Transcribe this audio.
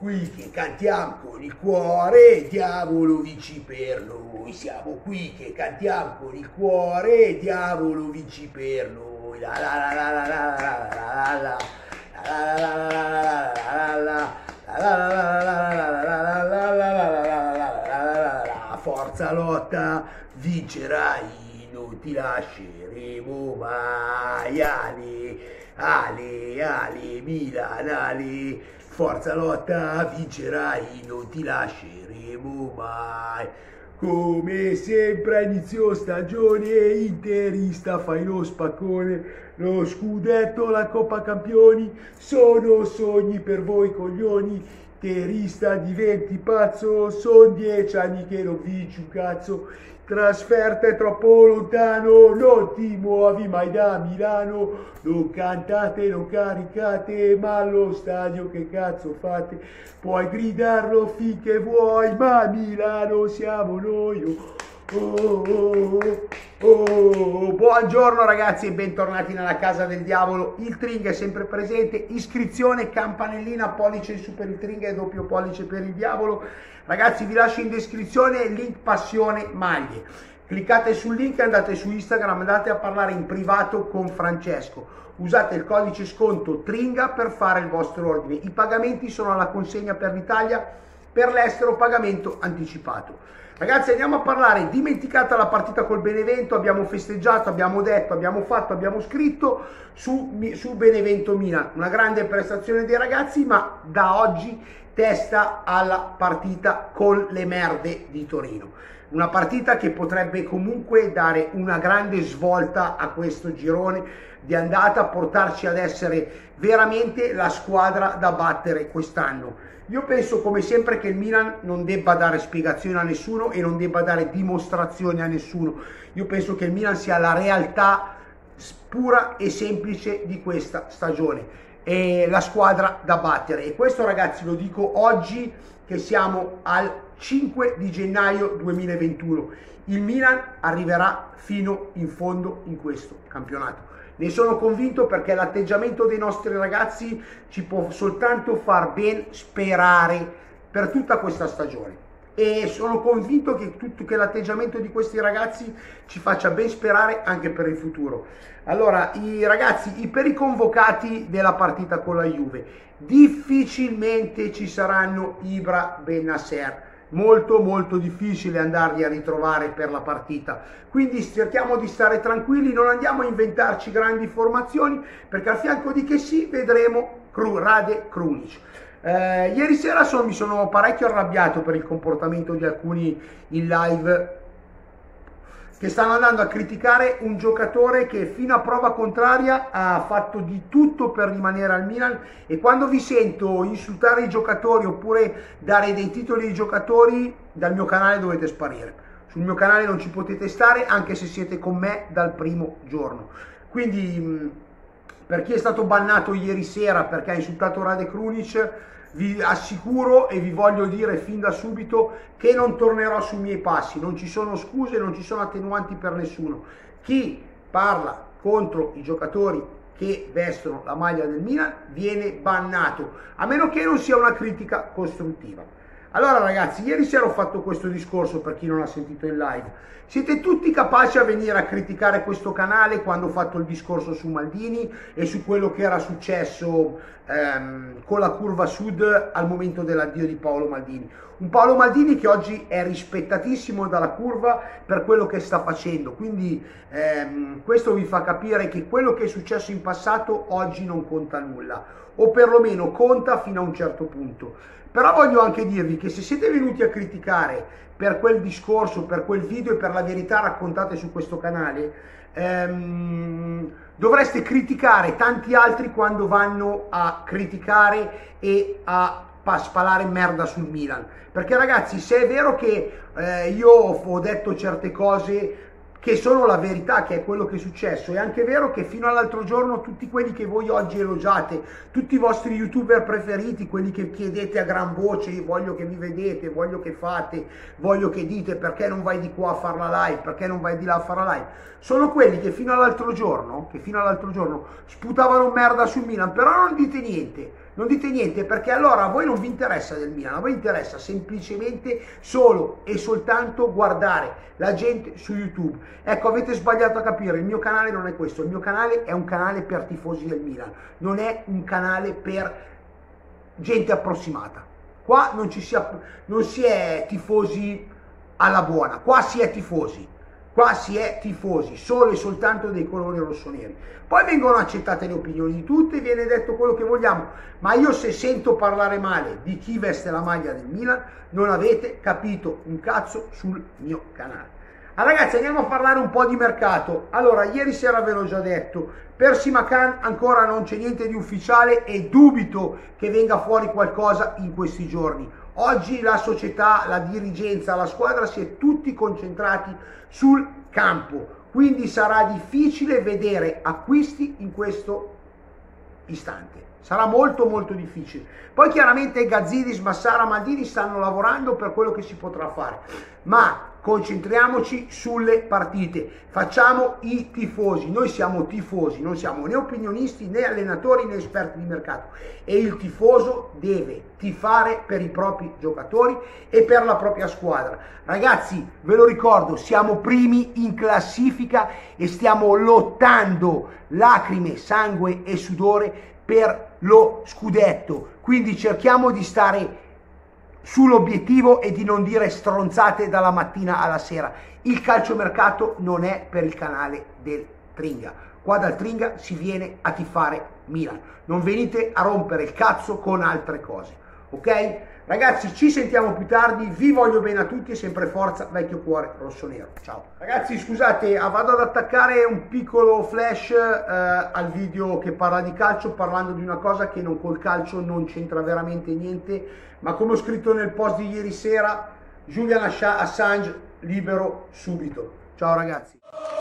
qui che cantiamo con il cuore, diavolo vinci per noi. Siamo qui che cantiamo con il cuore, diavolo vinci per noi. La la la la la la la la la. Forza lotta, vincerai, non ti lasceremo mai. Ale, Milan, Ale, forza lotta, vincerai, non ti lasceremo mai. Come sempre a inizio stagione, interista fai lo spaccone, lo scudetto, la Coppa Campioni, sono sogni per voi coglioni. Interista diventi pazzo, son 10 anni che non vinci un cazzo. Trasferta è troppo lontano, non ti muovi mai da Milano, non cantate, non caricate, ma allo stadio che cazzo fate? Puoi gridarlo finché vuoi, ma a Milano siamo noi. Buongiorno ragazzi e bentornati nella casa del diavolo. Il Tring è sempre presente, iscrizione, campanellina, pollice in su per il Tring e doppio pollice per il diavolo. Ragazzi, vi lascio in descrizione il link passione maglie, cliccate sul link e andate su Instagram, andate a parlare in privato con Francesco, usate il codice sconto Tringa per fare il vostro ordine. I pagamenti sono alla consegna per l'Italia, per l'estero pagamento anticipato. Ragazzi, andiamo a parlare, dimenticata la partita col Benevento, abbiamo festeggiato, abbiamo detto, abbiamo fatto, abbiamo scritto su Benevento Milan, una grande prestazione dei ragazzi, ma da oggi testa alla partita con le merde di Torino. Una partita che potrebbe comunque dare una grande svolta a questo girone di andata, portarci ad essere veramente la squadra da battere quest'anno. Io penso come sempre che il Milan non debba dare spiegazioni a nessuno e non debba dare dimostrazioni a nessuno. Io penso che il Milan sia la realtà pura e semplice di questa stagione. È la squadra da battere, e questo ragazzi lo dico oggi che siamo al 5 di gennaio 2021. Il Milan arriverà fino in fondo in questo campionato. Ne sono convinto perché l'atteggiamento dei nostri ragazzi ci può soltanto far ben sperare per tutta questa stagione. E sono convinto che l'atteggiamento di questi ragazzi ci faccia ben sperare anche per il futuro. Allora, per i convocati della partita con la Juve, difficilmente ci saranno Ibra, Bennacer. Molto difficile andarli a ritrovare per la partita, quindi cerchiamo di stare tranquilli, non andiamo a inventarci grandi formazioni, perché al fianco di Kessie vedremo Rade Krunic. Ieri sera mi sono parecchio arrabbiato per il comportamento di alcuni in live che stanno andando a criticare un giocatore che fino a prova contraria ha fatto di tutto per rimanere al Milan, e quando vi sento insultare i giocatori oppure dare dei titoli ai giocatori, dal mio canale dovete sparire. Sul mio canale non ci potete stare anche se siete con me dal primo giorno. Quindi per chi è stato bannato ieri sera perché ha insultato Rade Krunic, vi assicuro e vi voglio dire fin da subito che non tornerò sui miei passi, non ci sono scuse, non ci sono attenuanti per nessuno. Chi parla contro i giocatori che vestono la maglia del Milan viene bannato, a meno che non sia una critica costruttiva. Allora ragazzi, ieri sera ho fatto questo discorso per chi non l'ha sentito in live. Siete tutti capaci a venire a criticare questo canale quando ho fatto il discorso su Maldini e su quello che era successo con la curva sud al momento dell'addio di Paolo Maldini. Un Paolo Maldini che oggi è rispettatissimo dalla curva per quello che sta facendo, quindi questo vi fa capire che quello che è successo in passato oggi non conta nulla, o perlomeno conta fino a un certo punto. Però voglio anche dirvi che se siete venuti a criticare per quel discorso, per quel video e per la verità raccontate su questo canale, dovreste criticare tanti altri quando vanno a criticare e a spalare merda sul Milan. Perché ragazzi, se è vero che io ho detto certe cose che sono la verità, che è quello che è successo, è anche vero che fino all'altro giorno tutti quelli che voi oggi elogiate, tutti i vostri youtuber preferiti, quelli che chiedete a gran voce, voglio che mi vedete, voglio che fate, voglio che dite perché non vai di qua a fare la live, perché non vai di là a fare la live, sono quelli che fino all'altro giorno sputavano merda sul Milan. Però non dite niente, Non dite niente perché allora a voi non vi interessa del Milan, a voi interessa semplicemente solo e soltanto guardare la gente su YouTube. Ecco, avete sbagliato a capire, il mio canale non è questo, il mio canale è un canale per tifosi del Milan, non è un canale per gente approssimata. Qua non si è tifosi alla buona, qua si è tifosi. Qua si è tifosi, solo e soltanto dei colori rossoneri. Poi vengono accettate le opinioni di tutti, viene detto quello che vogliamo, ma io se sento parlare male di chi veste la maglia del Milan, non avete capito un cazzo sul mio canale. Ragazzi, andiamo a parlare un po' di mercato. Allora, ieri sera ve l'ho già detto, per Simakan ancora non c'è niente di ufficiale e dubito che venga fuori qualcosa in questi giorni. Oggi la società, la dirigenza, la squadra si è tutti concentrati sul campo, quindi sarà difficile vedere acquisti in questo istante. Sarà molto molto difficile. Poi chiaramente Gazidis, Massara, Maldini stanno lavorando per quello che si potrà fare, ma concentriamoci sulle partite, facciamo i tifosi, noi siamo tifosi, non siamo né opinionisti né allenatori né esperti di mercato e il tifoso deve tifare per i propri giocatori e per la propria squadra. Ragazzi, ve lo ricordo, siamo primi in classifica e stiamo lottando lacrime, sangue e sudore per lo scudetto, quindi cerchiamo di stare sull'obiettivo e di non dire stronzate dalla mattina alla sera. Il calciomercato non è per il canale del Tringa, qua dal Tringa si viene a tifare Milan, non venite a rompere il cazzo con altre cose, ok? Ragazzi, ci sentiamo più tardi, vi voglio bene a tutti e sempre forza vecchio cuore rossonero. Ciao. Ragazzi, scusate, vado ad attaccare un piccolo flash al video che parla di calcio, parlando di una cosa che col calcio non c'entra veramente niente, ma come ho scritto nel post di ieri sera, Julian Assange libero subito. Ciao ragazzi.